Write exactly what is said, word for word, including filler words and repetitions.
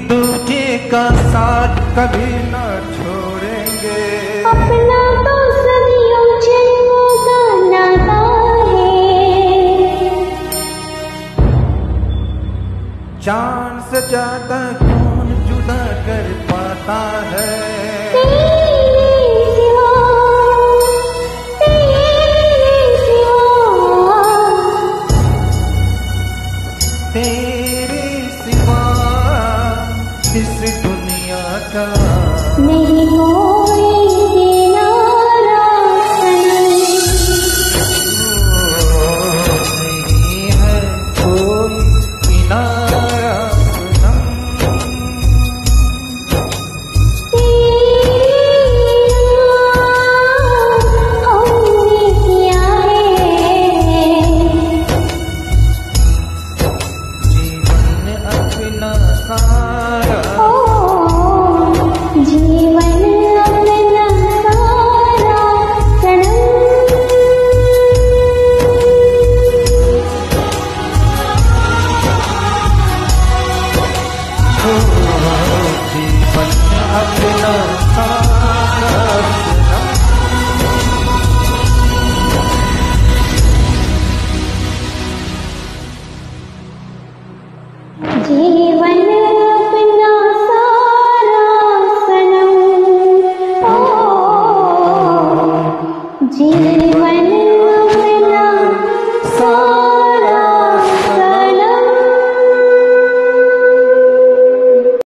दूजे का साथ कभी न छोड़ेंगे। अपना तो सदियों जन्मों का नाता है। जान से ज्यादा कौन जुदा कर पाता है। तेरे सिवा इस दुनिया का नहीं हो।